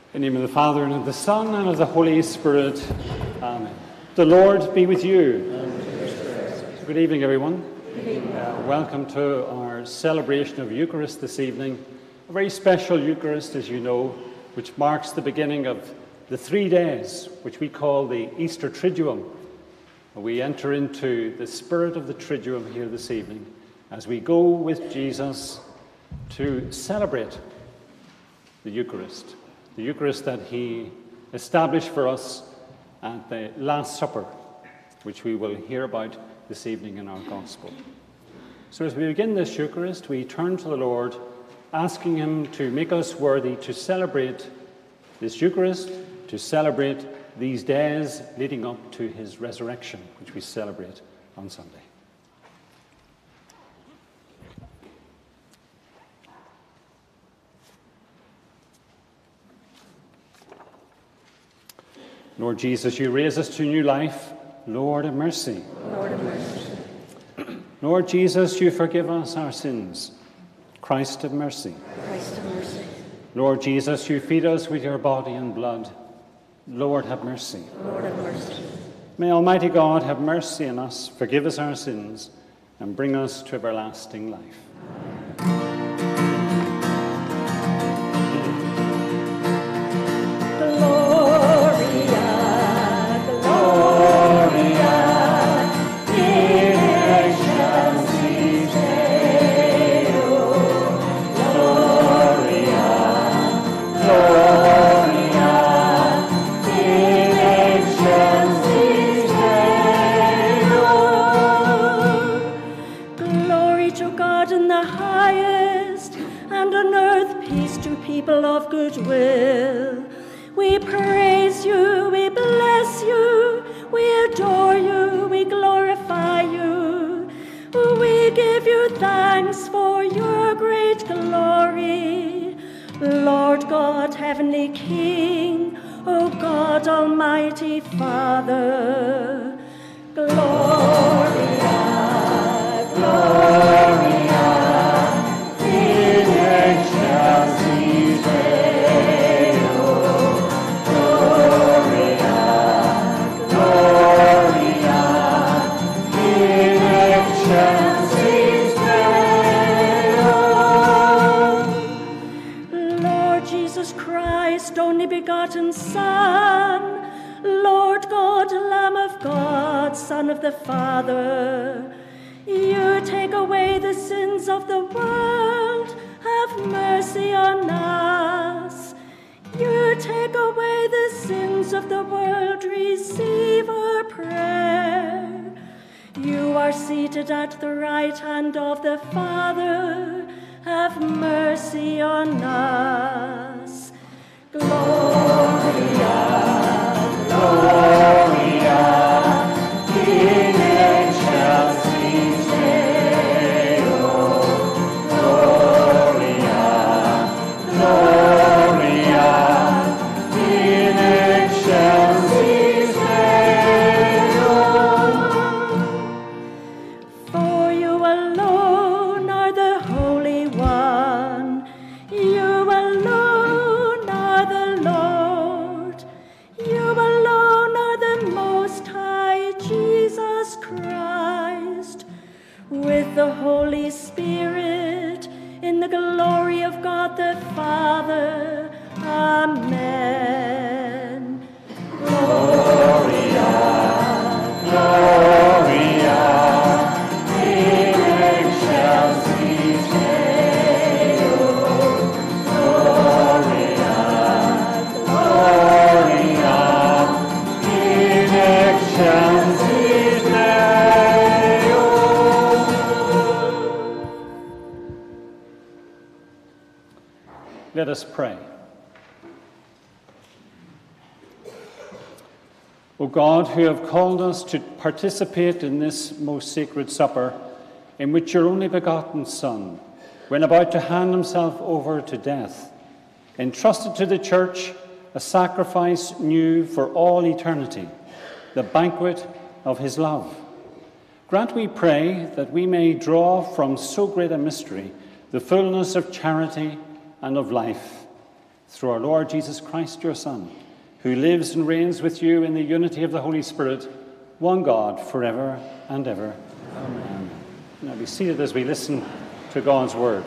In the name of the Father, and of the Son, and of the Holy Spirit. Amen. The Lord be with you. Good evening, everyone. Welcome to our celebration of Eucharist this evening. A very special Eucharist, as you know, which marks the beginning of the 3 days, which we call the Easter Triduum. We enter into the spirit of the Triduum here this evening as we go with Jesus to celebrate the Eucharist. The Eucharist that he established for us at the Last Supper, which we will hear about this evening in our Gospel. So as we begin this Eucharist, we turn to the Lord, asking him to make us worthy to celebrate this Eucharist, to celebrate these days leading up to his resurrection, which we celebrate on Sunday. Lord Jesus, you raise us to new life. Lord, have mercy. Lord, have mercy. Lord Jesus, you forgive us our sins. Christ, have mercy. Christ, have mercy. Lord Jesus, you feed us with your body and blood. Lord, have mercy. Lord, have mercy. May Almighty God have mercy on us, forgive us our sins, and bring us to everlasting life. People of good will, we praise you, we bless you, we adore you, we glorify you. We give you thanks for your great glory. Lord God, heavenly King, O God, almighty Father, Gloria, Gloria, in excelsis Deo, Gloria, Gloria, in excelsis Deo. Lord Jesus Christ, only begotten Son, Lord God, Lamb of God, Son of the Father, you take away the sins of the world, have mercy on us. You take away the sins of the world, receive our prayer. You are seated at the right hand of the Father, have mercy on us. Gloria, Gloria, in excelsis Deo, Gloria, Gloria, in excelsis Deo. For you alone are the Holy One, you alone are the Lord, you alone are the Most High, Jesus Christ, with the Holy Spirit, in the glory of God the Father. Amen. Gloria, Gloria, in excelsis Deo, Gloria, Gloria, in excelsis Deo. Let us pray. O God, who have called us to participate in this most sacred supper, in which your only begotten Son, when about to hand himself over to death, entrusted to the Church a sacrifice new for all eternity, the banquet of his love. Grant, we pray, that we may draw from so great a mystery the fullness of charity and of life, through our Lord Jesus Christ, your Son, who lives and reigns with you in the unity of the Holy Spirit, one God, forever and ever. Amen. Now be seated as we listen to God's word.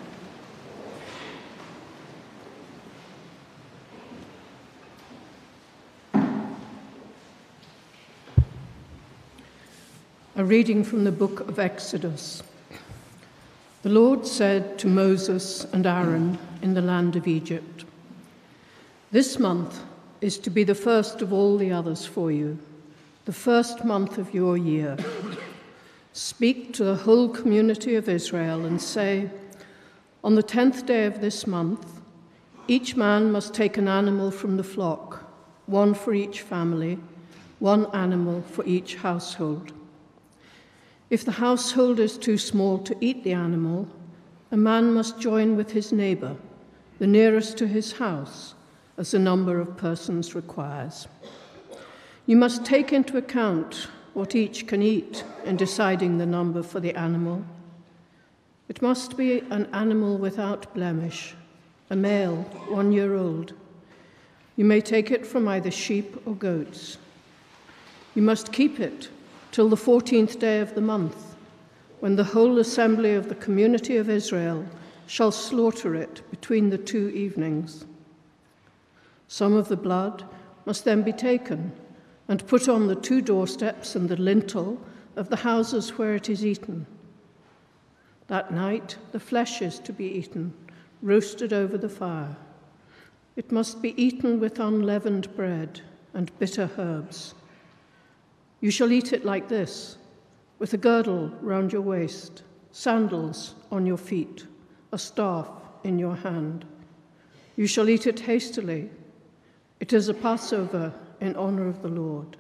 A reading from the book of Exodus. The Lord said to Moses and Aaron in the land of Egypt, "This month is to be the first of all the others for you, the first month of your year. Speak to the whole community of Israel and say, on the 10th day of this month, each man must take an animal from the flock, one for each family, one animal for each household. If the household is too small to eat the animal, a man must join with his neighbor, the nearest to his house, as the number of persons requires. You must take into account what each can eat in deciding the number for the animal. It must be an animal without blemish, a male, 1 year old. You may take it from either sheep or goats. You must keep it till the 14th day of the month, when the whole assembly of the community of Israel shall slaughter it between the 2 evenings. Some of the blood must then be taken and put on the 2 doorsteps and the lintel of the houses where it is eaten. That night the flesh is to be eaten, roasted over the fire. It must be eaten with unleavened bread and bitter herbs. You shall eat it like this, with a girdle round your waist, sandals on your feet, a staff in your hand. You shall eat it hastily. It is a Passover in honor of the Lord.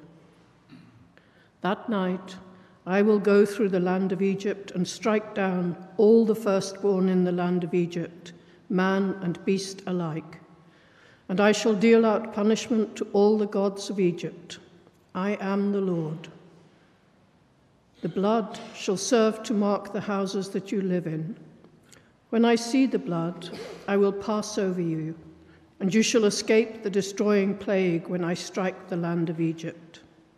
That night I will go through the land of Egypt and strike down all the firstborn in the land of Egypt, man and beast alike. And I shall deal out punishment to all the gods of Egypt. I am the Lord. The blood shall serve to mark the houses that you live in. When I see the blood, I will pass over you, and you shall escape the destroying plague when I strike the land of Egypt.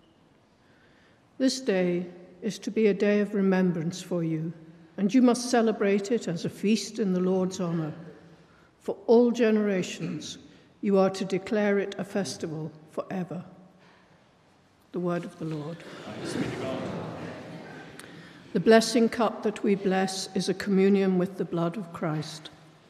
This day is to be a day of remembrance for you, and you must celebrate it as a feast in the Lord's honor. For all generations, you are to declare it a festival forever." The word of the Lord. Thanks be to God. The blessing cup that we bless is a communion with the blood of Christ.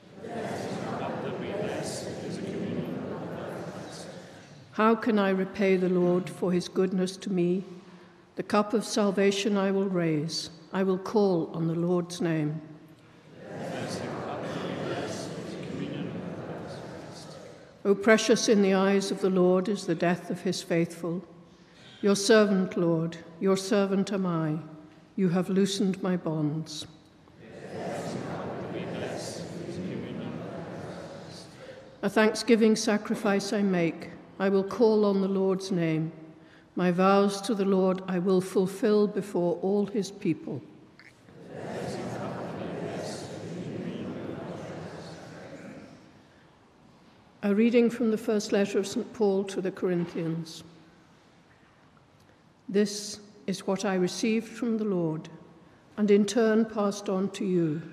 How can I repay the Lord for his goodness to me? The cup of salvation I will raise. I will call on the Lord's name. O precious in the eyes of the Lord is the death of his faithful. Your servant, Lord, your servant am I. You have loosened my bonds. A thanksgiving sacrifice I make. I will call on the Lord's name. My vows to the Lord I will fulfill before all his people. A reading from the first letter of St. Paul to the Corinthians. This is what I received from the Lord, and in turn passed on to you.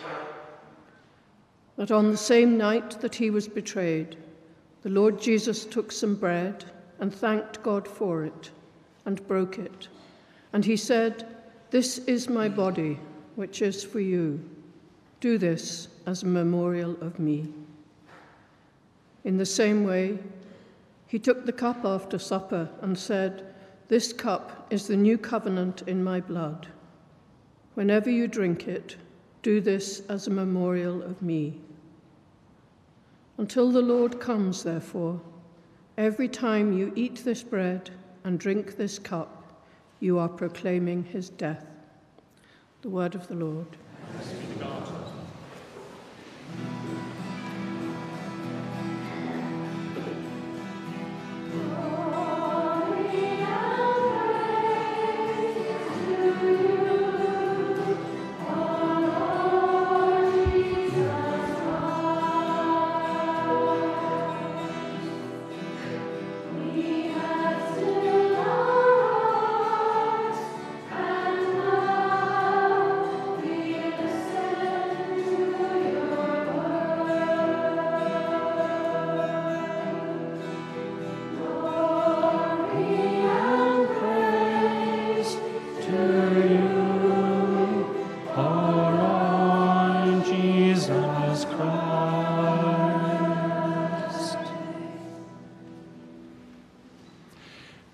That on the same night that he was betrayed, the Lord Jesus took some bread and thanked God for it, and broke it. And he said, "This is my body, which is for you. Do this as a memorial of me." In the same way, he took the cup after supper and said, "This cup is the new covenant in my blood. Whenever you drink it, do this as a memorial of me." Until the Lord comes, therefore, every time you eat this bread and drink this cup, you are proclaiming his death. The word of the Lord. Thanks be to God.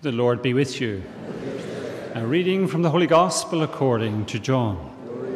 The Lord be with you. A reading from the Holy Gospel according to John.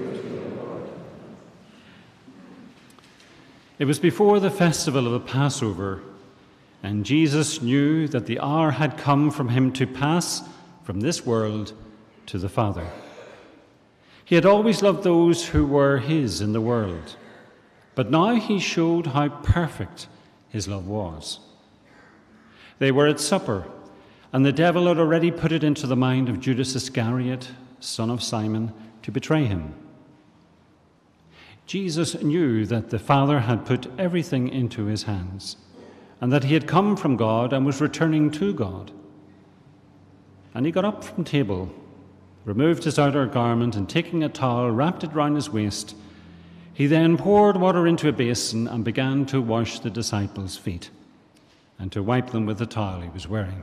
It was before the festival of the Passover, and Jesus knew that the hour had come from him to pass from this world to the Father. He had always loved those who were his in the world, but now he showed how perfect his love was. They were at supper, and the devil had already put it into the mind of Judas Iscariot, son of Simon, to betray him. Jesus knew that the Father had put everything into his hands, and that he had come from God and was returning to God. And he got up from table, removed his outer garment, and taking a towel, wrapped it round his waist. He then poured water into a basin and began to wash the disciples' feet, and to wipe them with the towel he was wearing.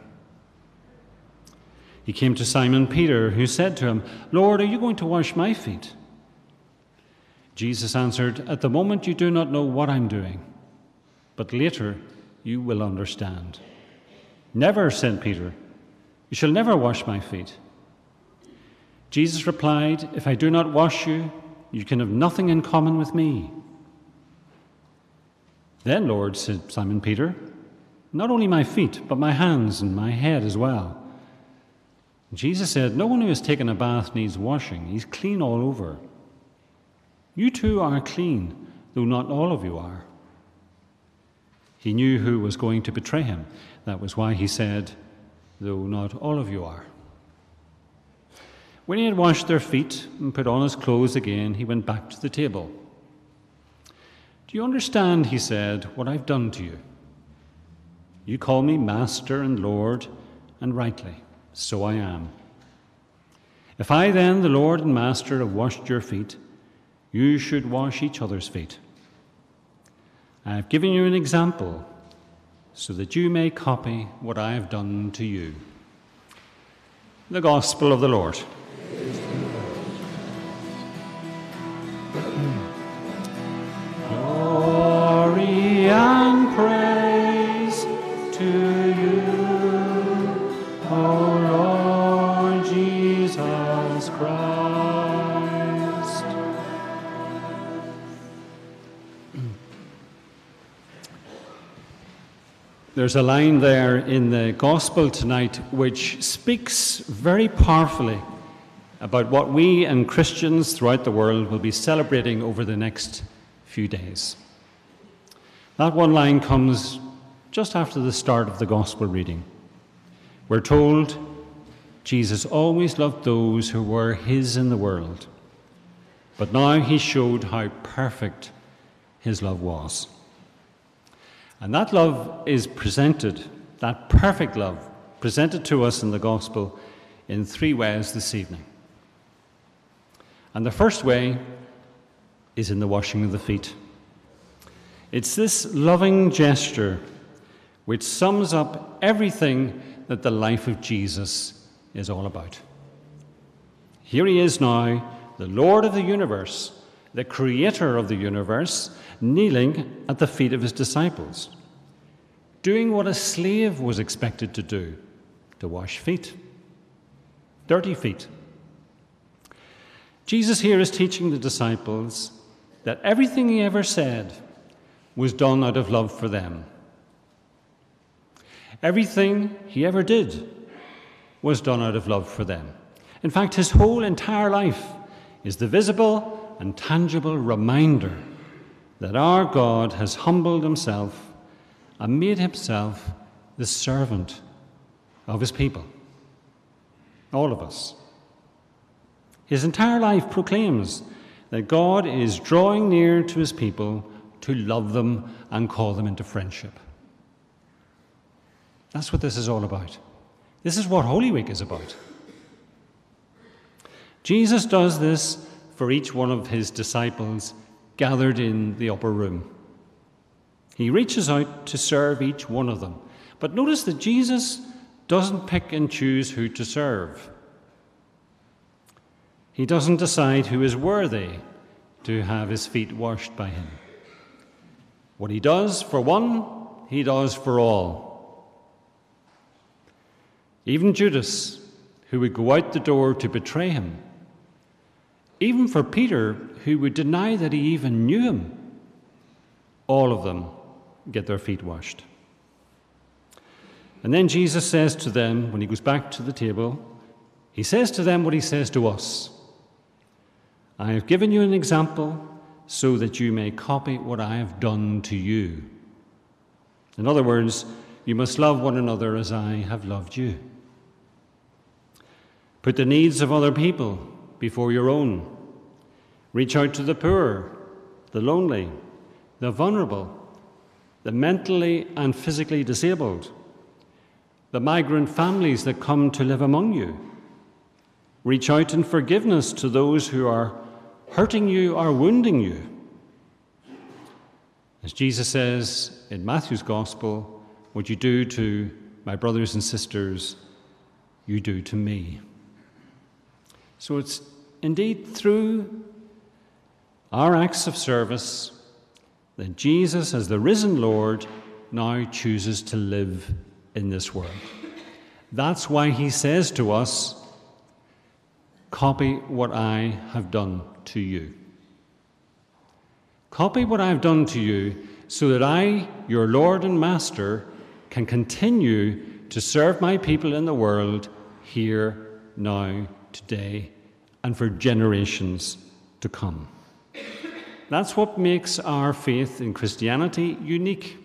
He came to Simon Peter, who said to him, "Lord, are you going to wash my feet?" Jesus answered, "At the moment you do not know what I'm doing, but later you will understand." "Never," said Peter. "You shall never wash my feet." Jesus replied, "If I do not wash you, you can have nothing in common with me." "Then, Lord," said Simon Peter, "not only my feet, but my hands and my head as well." Jesus said, "No one who has taken a bath needs washing. He's clean all over. You too are clean, though not all of you are." He knew who was going to betray him. That was why he said, "Though not all of you are." When he had washed their feet and put on his clothes again, he went back to the table. "Do you understand," he said, "what I've done to you? You call me Master and Lord, and rightly, so I am. If I then, the Lord and Master, have washed your feet, you should wash each other's feet. I have given you an example, so that you may copy what I have done to you." The Gospel of the Lord. Glory and praise to you, O Lord Jesus Christ. There's a line there in the Gospel tonight which speaks very powerfully about what we and Christians throughout the world will be celebrating over the next few days. That one line comes just after the start of the Gospel reading. We're told Jesus always loved those who were his in the world, but now he showed how perfect his love was. And that love is presented, that perfect love, presented to us in the Gospel in three ways this evening. And the first way is in the washing of the feet. It's this loving gesture which sums up everything that the life of Jesus is all about. Here he is now, the Lord of the universe, the creator of the universe, kneeling at the feet of his disciples, doing what a slave was expected to do, to wash feet, dirty feet. Jesus here is teaching the disciples that everything he ever said was done out of love for them. Everything he ever did was done out of love for them. In fact, his whole entire life is the visible and tangible reminder that our God has humbled himself and made himself the servant of his people, all of us. His entire life proclaims that God is drawing near to his people to love them and call them into friendship. That's what this is all about. This is what Holy Week is about. Jesus does this for each one of his disciples gathered in the upper room. He reaches out to serve each one of them. But notice that Jesus doesn't pick and choose who to serve. He doesn't decide who is worthy to have his feet washed by him. What he does for one, he does for all. even Judas, who would go out the door to betray him, even for Peter, who would deny that he even knew him, all of them get their feet washed. And then Jesus says to them, when he goes back to the table, he says to them what he says to us. I have given you an example so that you may copy what I have done to you. In other words, you must love one another as I have loved you. Put the needs of other people before your own. Reach out to the poor, the lonely, the vulnerable, the mentally and physically disabled, the migrant families that come to live among you. Reach out in forgiveness to those who are hurting you or wounding you. As Jesus says in Matthew's Gospel, what you do to my brothers and sisters, you do to me. So it's indeed through our acts of service that Jesus, as the risen Lord, now chooses to live in this world. That's why he says to us, copy what I have done to you. Copy what I have done to you so that I, your Lord and Master, can continue to serve my people in the world here, now, today, and for generations to come. That's what makes our faith in Christianity unique.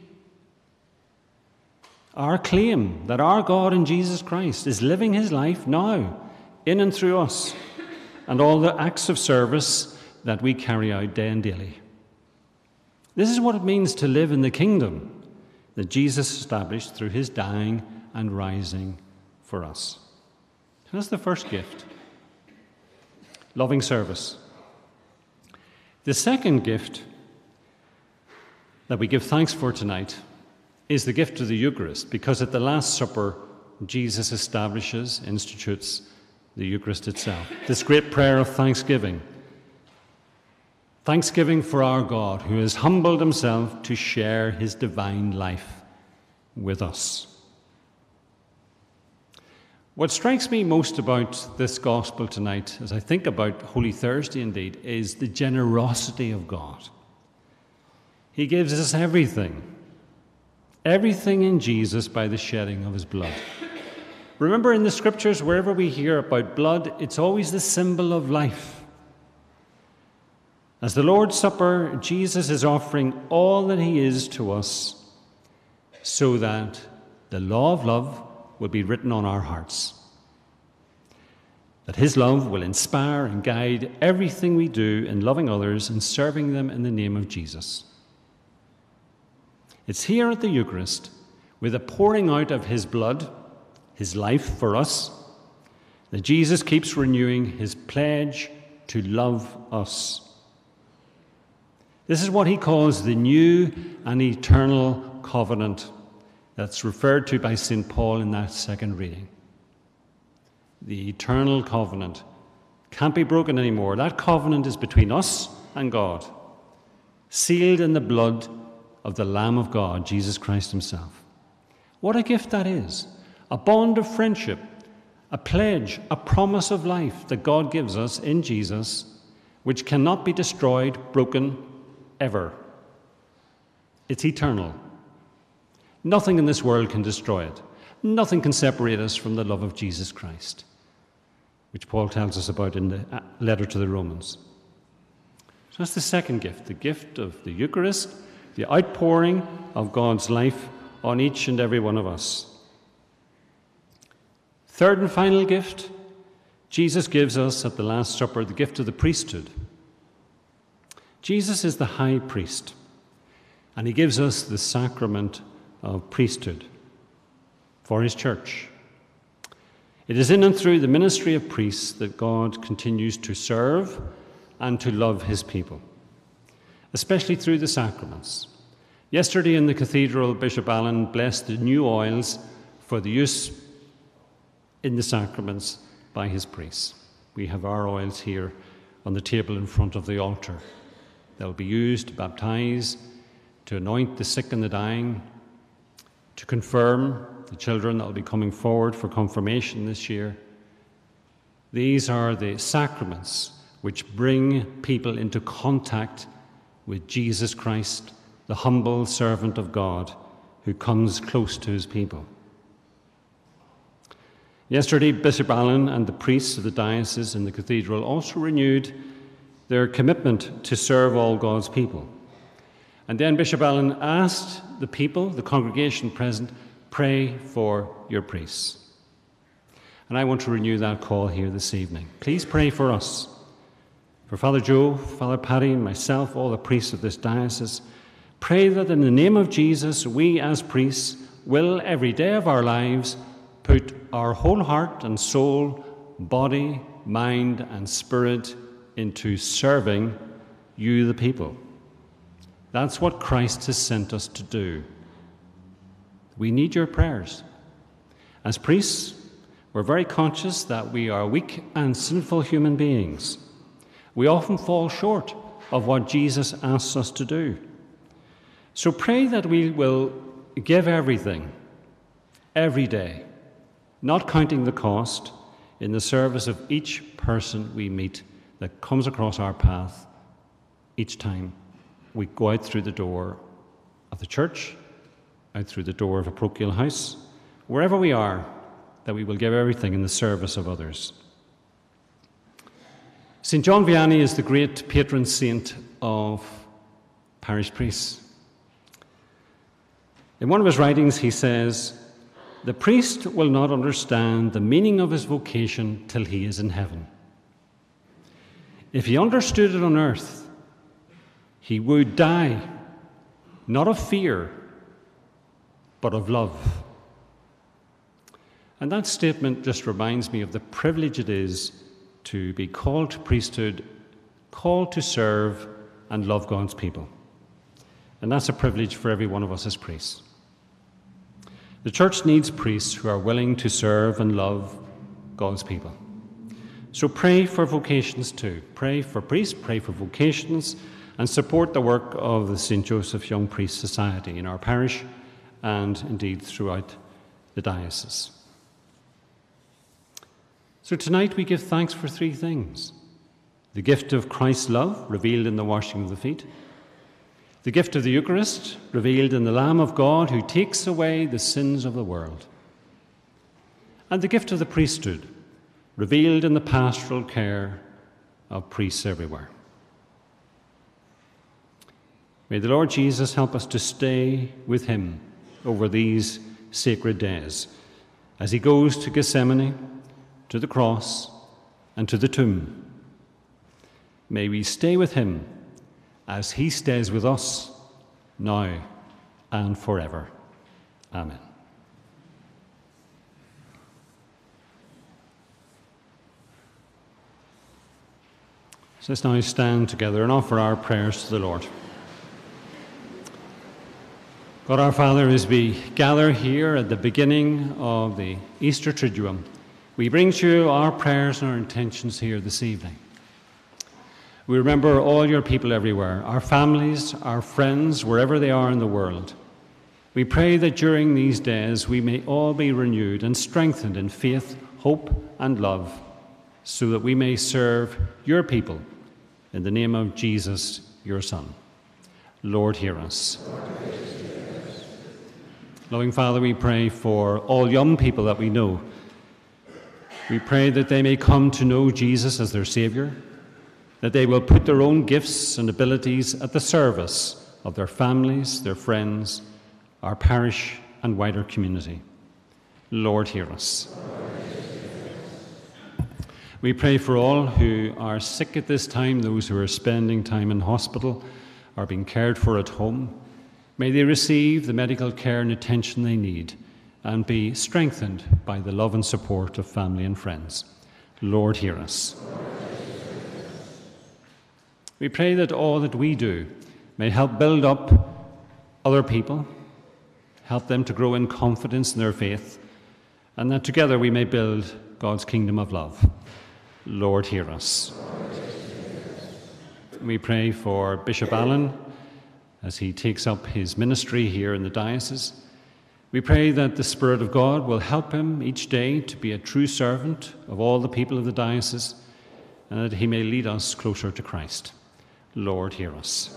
Our claim that our God in Jesus Christ is living his life now, in and through us, and all the acts of service that we carry out day and daily. This is what it means to live in the kingdom that Jesus established through his dying and rising for us. That's the first gift, loving service. The second gift that we give thanks for tonight is the gift of the Eucharist, because at the Last Supper, Jesus establishes, institutes the Eucharist itself. This great prayer of thanksgiving. Thanksgiving for our God, who has humbled himself to share his divine life with us. What strikes me most about this gospel tonight, as I think about Holy Thursday indeed, is the generosity of God. He gives us everything in Jesus by the shedding of his blood. Remember, in the scriptures, wherever we hear about blood, it's always the symbol of life. As the Lord's Supper, Jesus is offering all that he is to us so that the law of love will be written on our hearts. That his love will inspire and guide everything we do in loving others and serving them in the name of Jesus. It's here at the Eucharist, with the pouring out of his blood, his life for us, that Jesus keeps renewing his pledge to love us. This is what he calls the new and eternal covenant that's referred to by St. Paul in that second reading. The eternal covenant can't be broken anymore. That covenant is between us and God, sealed in the blood of the Lamb of God, Jesus Christ himself. What a gift that is. A bond of friendship, a pledge, a promise of life that God gives us in Jesus, which cannot be destroyed, broken, ever. It's eternal. Nothing in this world can destroy it. Nothing can separate us from the love of Jesus Christ, which Paul tells us about in the letter to the Romans. So that's the second gift, the gift of the Eucharist, the outpouring of God's life on each and every one of us. Third and final gift, Jesus gives us at the Last Supper the gift of the priesthood. Jesus is the high priest, and he gives us the sacrament of priesthood for his church. It is in and through the ministry of priests that God continues to serve and to love his people, especially through the sacraments. Yesterday in the cathedral, Bishop Allen blessed the new oils for the use in the sacraments by his priests. We have our oils here on the table in front of the altar. They'll be used to baptize, to anoint the sick and the dying, to confirm the children that will be coming forward for confirmation this year. These are the sacraments which bring people into contact with Jesus Christ, the humble servant of God who comes close to his people. Yesterday, Bishop Allen and the priests of the diocese in the cathedral also renewed their commitment to serve all God's people. And then Bishop Allen asked the people, the congregation present, pray for your priests. And I want to renew that call here this evening. Please pray for us, for Father Joe, Father Paddy, and myself, all the priests of this diocese. Pray that in the name of Jesus, we as priests will every day of our lives put our whole heart and soul, body, mind, and spirit into serving you, the people. That's what Christ has sent us to do. We need your prayers. As priests, we're very conscious that we are weak and sinful human beings. We often fall short of what Jesus asks us to do. So pray that we will give everything, every day, not counting the cost, in the service of each person we meet that comes across our path each time we go out through the door of the church, out through the door of a parochial house, wherever we are, that we will give everything in the service of others. St. John Vianney is the great patron saint of parish priests. In one of his writings, he says, "The priest will not understand the meaning of his vocation till he is in heaven. If he understood it on earth, he would die, not of fear, but of love." And that statement just reminds me of the privilege it is to be called to priesthood, called to serve and love God's people. And that's a privilege for every one of us as priests. The church needs priests who are willing to serve and love God's people. So pray for vocations too. Pray for priests, pray for vocations, and support the work of the St. Joseph Young Priest Society in our parish and indeed throughout the diocese. So tonight we give thanks for three things: the gift of Christ's love revealed in the washing of the feet, the gift of the Eucharist revealed in the Lamb of God who takes away the sins of the world, and the gift of the priesthood revealed in the pastoral care of priests everywhere. May the Lord Jesus help us to stay with him over these sacred days as he goes to Gethsemane, to the cross, and to the tomb. May we stay with him as he stays with us now and forever. Amen. So let's now stand together and offer our prayers to the Lord. God our Father, as we gather here at the beginning of the Easter Triduum, we bring to you our prayers and our intentions here this evening. We remember all your people everywhere, our families, our friends, wherever they are in the world. We pray that during these days we may all be renewed and strengthened in faith, hope, and love, so that we may serve your people in the name of Jesus, your Son. Lord, hear us. Loving Father, we pray for all young people that we know. We pray that they may come to know Jesus as their Saviour, that they will put their own gifts and abilities at the service of their families, their friends, our parish and wider community. Lord, hear us. We pray for all who are sick at this time, those who are spending time in hospital or being cared for at home. May they receive the medical care and attention they need and be strengthened by the love and support of family and friends. Lord, hear us. We pray that all that we do may help build up other people, help them to grow in confidence in their faith, and that together we may build God's kingdom of love. Lord, hear us. We pray for Bishop Allen as he takes up his ministry here in the diocese. We pray that the Spirit of God will help him each day to be a true servant of all the people of the diocese, and that he may lead us closer to Christ. Lord, hear us.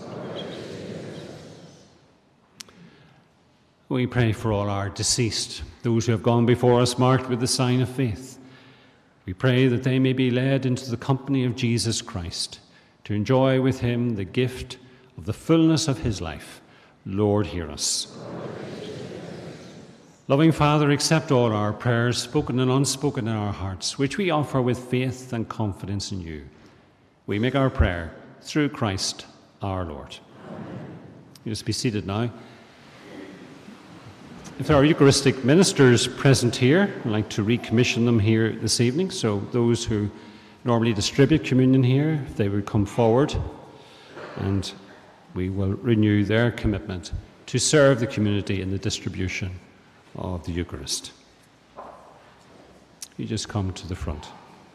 We pray for all our deceased, those who have gone before us marked with the sign of faith. We pray that they may be led into the company of Jesus Christ, to enjoy with him the gift of the fullness of his life. Lord, hear us. Loving Father, accept all our prayers, spoken and unspoken in our hearts, which we offer with faith and confidence in you. We make our prayer through Christ our Lord. You just be seated now. If there are Eucharistic ministers present here, I'd like to recommission them here this evening. So those who normally distribute communion here, if they would come forward, and we will renew their commitment to serve the community in the distribution of the Eucharist. You just come to the front.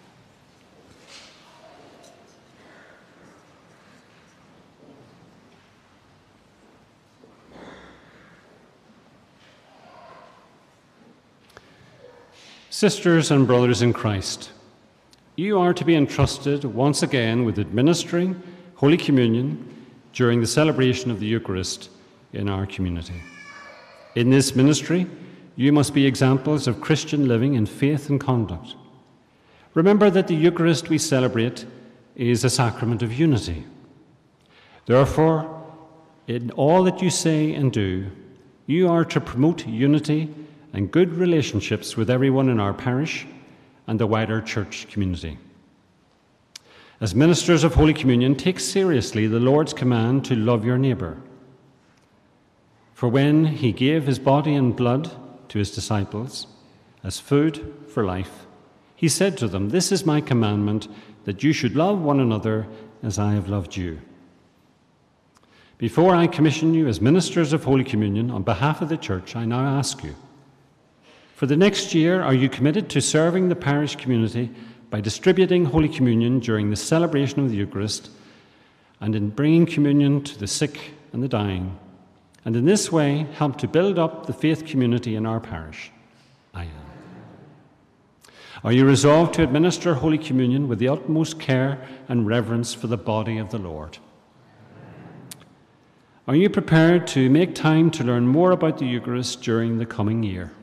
Sisters and brothers in Christ, you are to be entrusted once again with administering Holy Communion during the celebration of the Eucharist in our community. In this ministry, you must be examples of Christian living in faith and conduct. Remember that the Eucharist we celebrate is a sacrament of unity. Therefore, in all that you say and do, you are to promote unity and good relationships with everyone in our parish and the wider church community. As ministers of Holy Communion, take seriously the Lord's command to love your neighbour. For when he gave his body and blood to his disciples as food for life, he said to them, "This is my commandment, that you should love one another as I have loved you." Before I commission you as ministers of Holy Communion on behalf of the Church, I now ask you, for the next year, are you committed to serving the parish community by distributing Holy Communion during the celebration of the Eucharist and in bringing communion to the sick and the dying, and in this way help to build up the faith community in our parish? I am. Are you resolved to administer Holy Communion with the utmost care and reverence for the body of the Lord? Are you prepared to make time to learn more about the Eucharist during the coming year?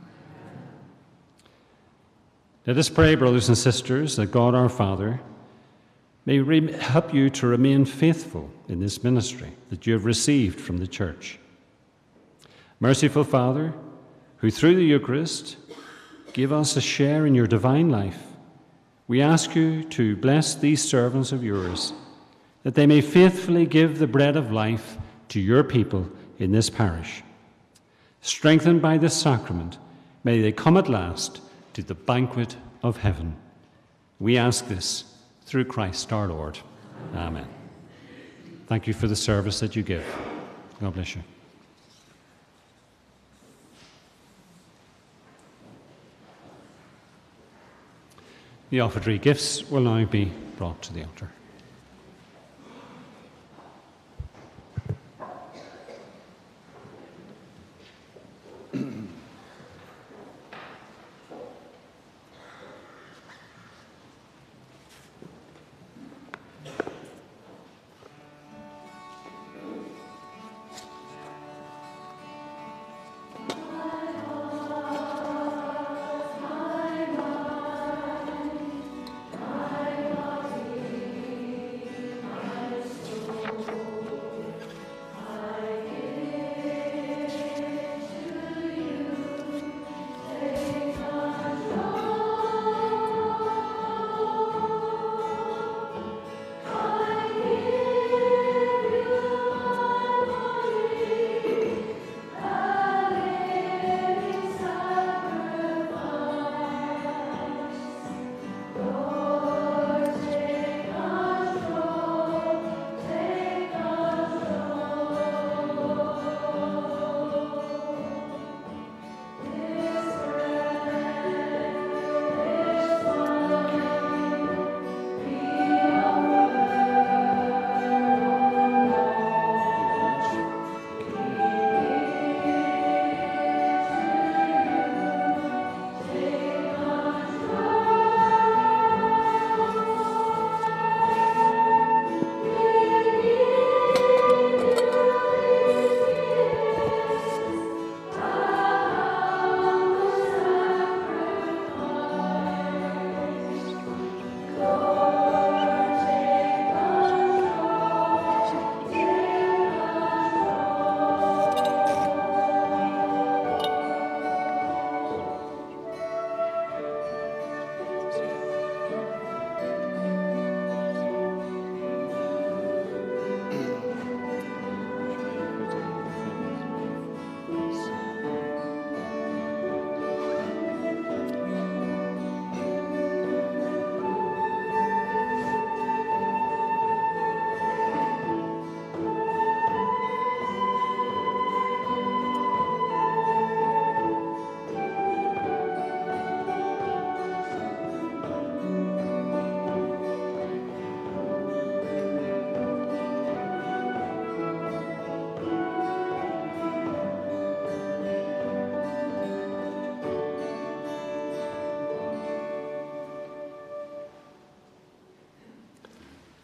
Let us pray, brothers and sisters, that God our Father may help you to remain faithful in this ministry that you have received from the Church. Merciful Father, who through the Eucharist give us a share in your divine life, we ask you to bless these servants of yours, that they may faithfully give the bread of life to your people in this parish. Strengthened by this sacrament, may they come at last to the banquet of heaven. We ask this through Christ our Lord. Amen. Thank you for the service that you give. God bless you. The offertory gifts will now be brought to the altar.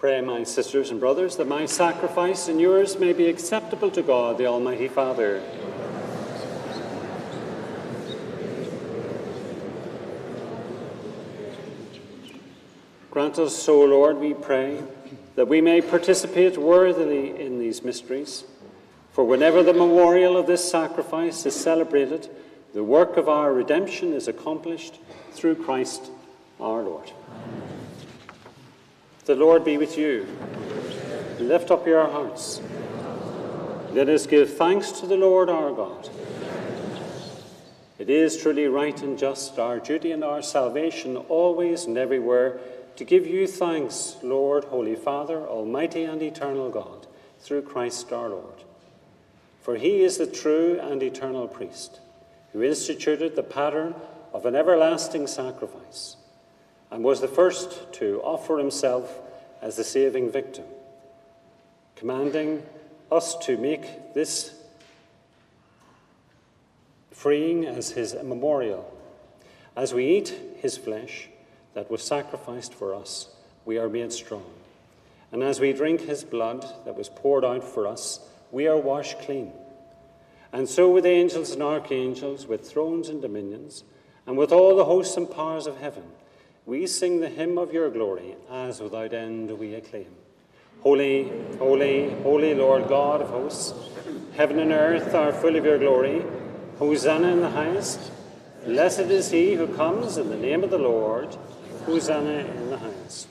Pray, my sisters and brothers, that my sacrifice and yours may be acceptable to God, the Almighty Father. Grant us, O Lord, we pray, that we may participate worthily in these mysteries. For whenever the memorial of this sacrifice is celebrated, the work of our redemption is accomplished through Christ our Lord. The Lord be with you. Lift up your hearts. Let us give thanks to the Lord our God. It is truly right and just, our duty and our salvation, always and everywhere, to give you thanks, Lord, Holy Father, Almighty and eternal God, through Christ our Lord. For he is the true and eternal priest, who instituted the pattern of an everlasting sacrifice, and was the first to offer himself as the saving victim, commanding us to make this freeing as his memorial. As we eat his flesh that was sacrificed for us, we are made strong. And as we drink his blood that was poured out for us, we are washed clean. And so with angels and archangels, with thrones and dominions, and with all the hosts and powers of heaven, we sing the hymn of your glory, as without end we acclaim. Holy, holy, holy Lord God of hosts, heaven and earth are full of your glory. Hosanna in the highest. Blessed is he who comes in the name of the Lord. Hosanna in the highest.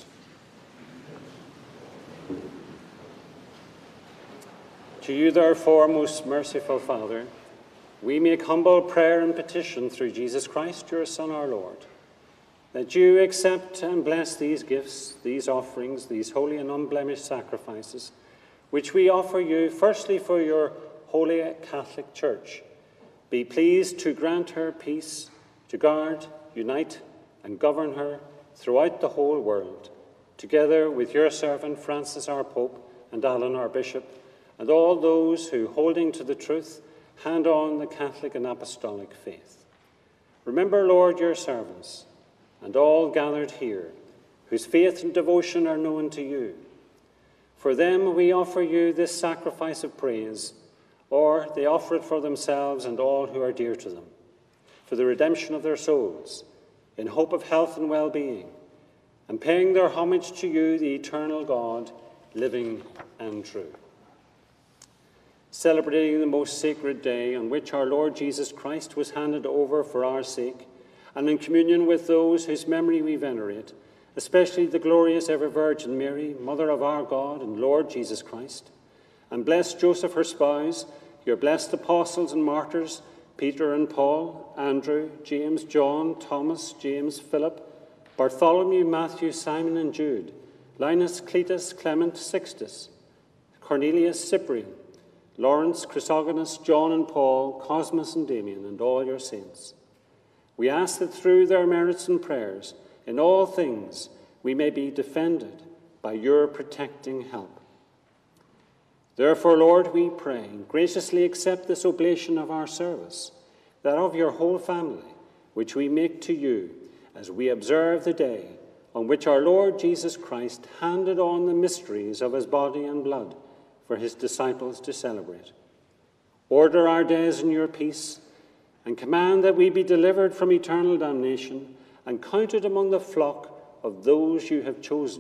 To you, therefore, most merciful Father, we make humble prayer and petition through Jesus Christ, your Son, our Lord, that you accept and bless these gifts, these offerings, these holy and unblemished sacrifices, which we offer you, firstly for your holy Catholic Church. Be pleased to grant her peace, to guard, unite, and govern her throughout the whole world, together with your servant Francis our Pope and Alan our Bishop, and all those who, holding to the truth, hand on the Catholic and Apostolic faith. Remember, Lord, your servants, and all gathered here, whose faith and devotion are known to you. For them we offer you this sacrifice of praise, or they offer it for themselves and all who are dear to them, for the redemption of their souls, in hope of health and well-being, and paying their homage to you, the eternal God, living and true. Celebrating the most sacred day on which our Lord Jesus Christ was handed over for our sake, and in communion with those whose memory we venerate, especially the glorious ever Virgin Mary, Mother of our God and Lord Jesus Christ, and bless Joseph, her spouse, your blessed apostles and martyrs, Peter and Paul, Andrew, James, John, Thomas, James, Philip, Bartholomew, Matthew, Simon and Jude, Linus, Cletus, Clement, Sixtus, Cornelius, Cyprian, Lawrence, Chrysogonus, John and Paul, Cosmas and Damian, and all your saints. We ask that through their merits and prayers, in all things, we may be defended by your protecting help. Therefore, Lord, we pray, graciously accept this oblation of our service, that of your whole family, which we make to you as we observe the day on which our Lord Jesus Christ handed on the mysteries of his body and blood for his disciples to celebrate. Order our days in your peace, and command that we be delivered from eternal damnation and counted among the flock of those you have chosen.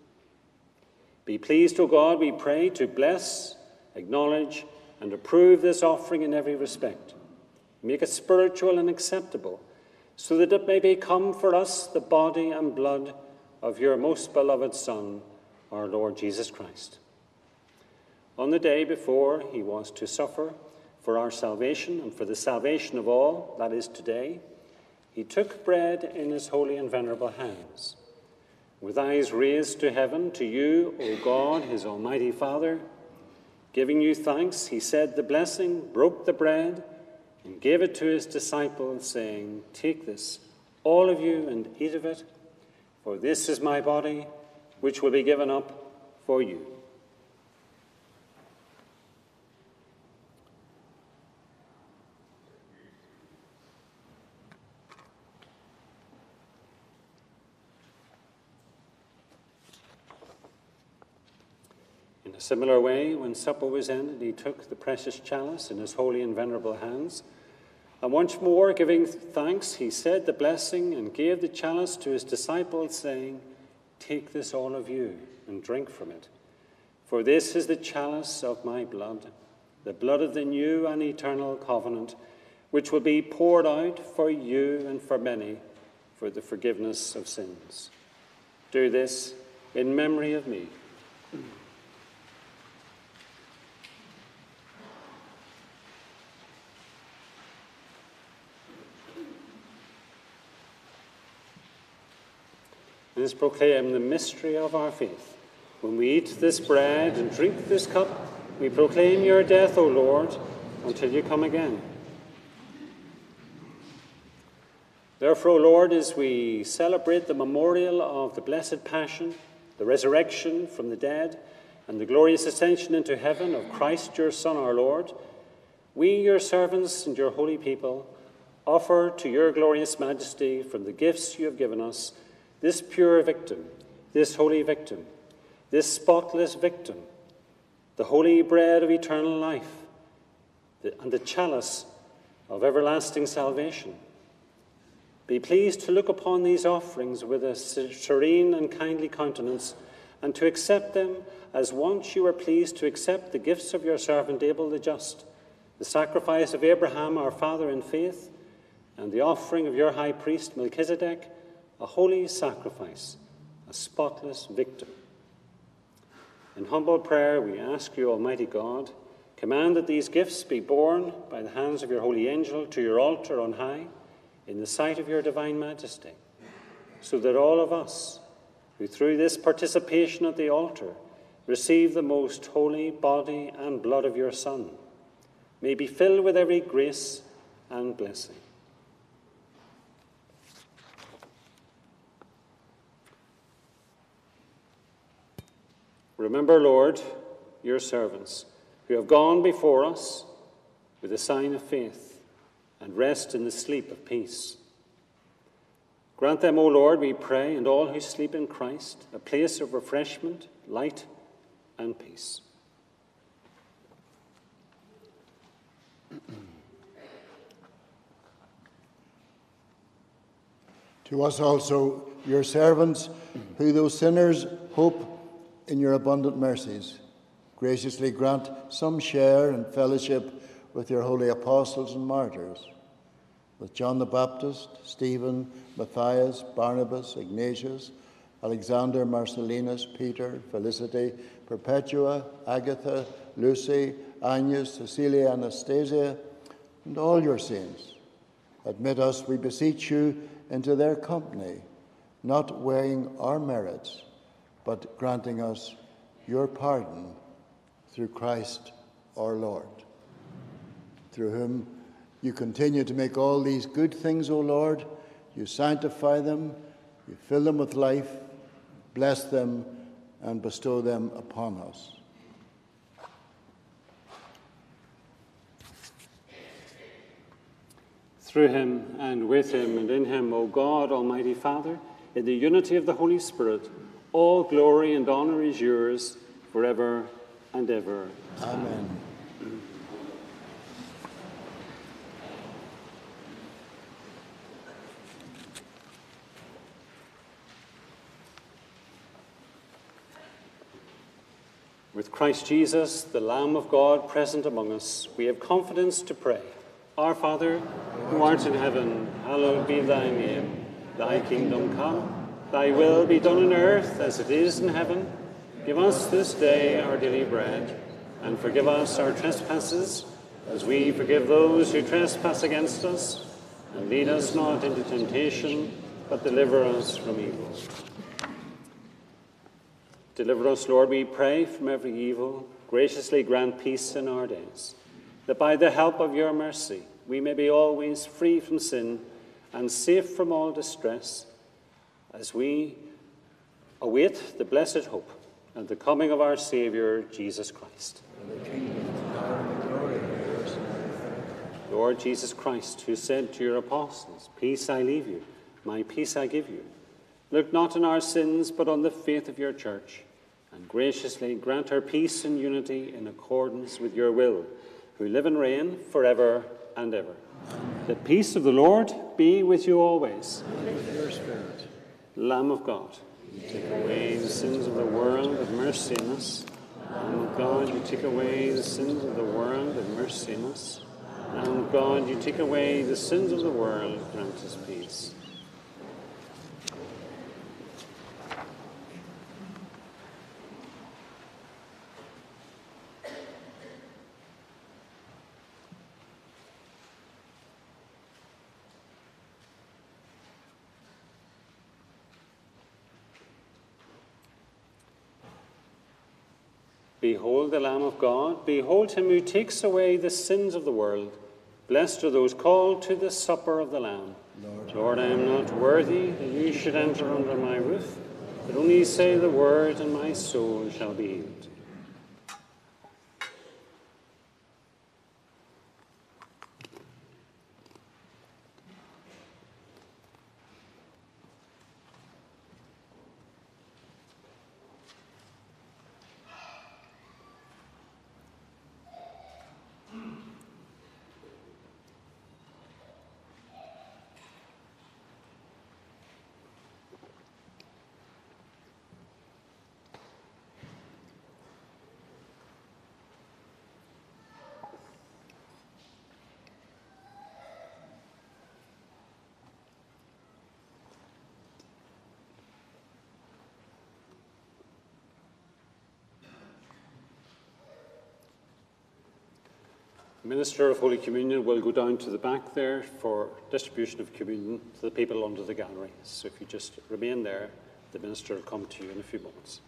Be pleased, O God, we pray, to bless, acknowledge, and approve this offering in every respect. Make it spiritual and acceptable, so that it may become for us the body and blood of your most beloved Son, our Lord Jesus Christ. On the day before he was to suffer for our salvation and for the salvation of all, that is today, he took bread in his holy and venerable hands. With eyes raised to heaven, to you, O God, his almighty Father, giving you thanks, he said the blessing, broke the bread, and gave it to his disciples, saying, "Take this, all of you, and eat of it, for this is my body, which will be given up for you." a similar way, when supper was ended, he took the precious chalice in his holy and venerable hands, and once more giving thanks, he said the blessing and gave the chalice to his disciples, saying, "Take this, all of you, and drink from it. For this is the chalice of my blood, the blood of the new and eternal covenant, which will be poured out for you and for many for the forgiveness of sins. Do this in memory of me." Let us proclaim the mystery of our faith. When we eat this bread and drink this cup, we proclaim your death, O Lord, until you come again. Therefore, O Lord, as we celebrate the memorial of the blessed Passion, the resurrection from the dead, and the glorious ascension into heaven of Christ your Son, our Lord, we, your servants and your holy people, offer to your glorious majesty from the gifts you have given us this pure victim, this holy victim, this spotless victim, the holy bread of eternal life, and the chalice of everlasting salvation. Be pleased to look upon these offerings with a serene and kindly countenance, and to accept them as once you were pleased to accept the gifts of your servant Abel the just, the sacrifice of Abraham our father in faith, and the offering of your high priest Melchizedek, a holy sacrifice, a spotless victim. In humble prayer, we ask you, Almighty God, command that these gifts be borne by the hands of your holy angel to your altar on high, in the sight of your divine majesty, so that all of us, who through this participation at the altar receive the most holy body and blood of your Son, may be filled with every grace and blessing. Remember, Lord, your servants, who have gone before us with a sign of faith, and rest in the sleep of peace. Grant them, O Lord, we pray, and all who sleep in Christ, a place of refreshment, light, and peace. To us also, your servants, who though sinners hope in your abundant mercies, graciously grant some share and fellowship with your holy apostles and martyrs, with John the Baptist, Stephen, Matthias, Barnabas, Ignatius, Alexander, Marcellinus, Peter, Felicity, Perpetua, Agatha, Lucy, Agnes, Cecilia, Anastasia, and all your saints. Admit us, we beseech you, into their company, not weighing our merits, but granting us your pardon through Christ our Lord, through whom you continue to make all these good things, O Lord. You sanctify them, you fill them with life, bless them, and bestow them upon us. Through him, and with him, and in him, O God, Almighty Father, in the unity of the Holy Spirit, all glory and honor is yours forever and ever. Amen. With Christ Jesus, the Lamb of God, present among us, we have confidence to pray. Our Father, who art in heaven, hallowed be thy name. Thy kingdom come, thy will be done on earth as it is in heaven. Give us this day our daily bread, and forgive us our trespasses, as we forgive those who trespass against us. And lead us not into temptation, but deliver us from evil. Deliver us, Lord, we pray, from every evil. Graciously grant peace in our days, that by the help of your mercy we may be always free from sin and safe from all distress, as we await the blessed hope and the coming of our Saviour, Jesus Christ. Lord Jesus Christ, who said to your apostles, "Peace I leave you, my peace I give you," look not on our sins, but on the faith of your church, and graciously grant her peace and unity in accordance with your will, who live and reign forever and ever. The peace of the Lord be with you always. With your spirit. Lamb of God, you take away the sins of the world, have mercy on us. Lamb of God, you take away the sins of the world, have mercy on us. Lamb of God, you take away the sins of the world, grant us peace. Behold the Lamb of God, behold him who takes away the sins of the world. Blessed are those called to the supper of the Lamb. Lord, I am not worthy that you should enter under my roof, but only say the word, and my soul shall be healed. The Minister of Holy Communion will go down to the back there for distribution of communion to the people under the gallery. So if you just remain there, the Minister will come to you in a few moments.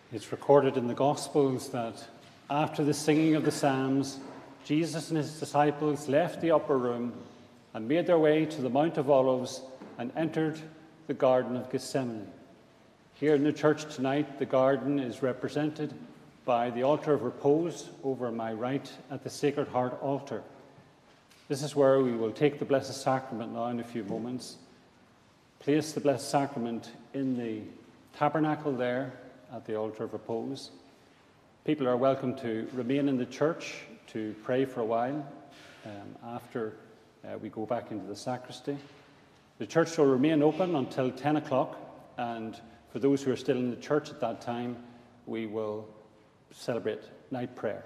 It's recorded in the Gospels that after the singing of the psalms, Jesus and his disciples left the upper room and made their way to the Mount of Olives and entered the Garden of Gethsemane. Here in the church tonight, the garden is represented by the altar of repose over my right at the Sacred Heart altar. This is where we will take the Blessed Sacrament now in a few moments, place the Blessed Sacrament in the tabernacle there at the altar of repose. People are welcome to remain in the church to pray for a while after we go back into the sacristy. The church will remain open until 10 o'clock, and for those who are still in the church at that time, we will celebrate night prayer.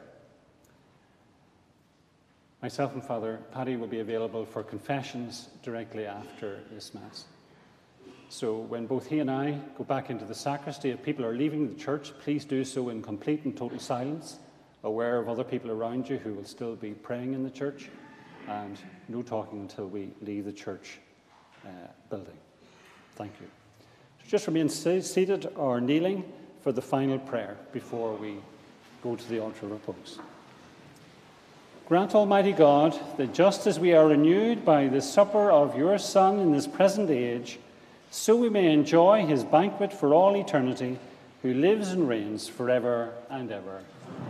Myself and Father Paddy will be available for confessions directly after this Mass. So when both he and I go back into the sacristy, if people are leaving the church, please do so in complete and total silence, aware of other people around you who will still be praying in the church, and no talking until we leave the church building. Thank you. Just remain seated or kneeling for the final prayer before we go to the altar of repose. Grant, Almighty God, that just as we are renewed by the supper of your Son in this present age, so we may enjoy his banquet for all eternity, who lives and reigns forever and ever.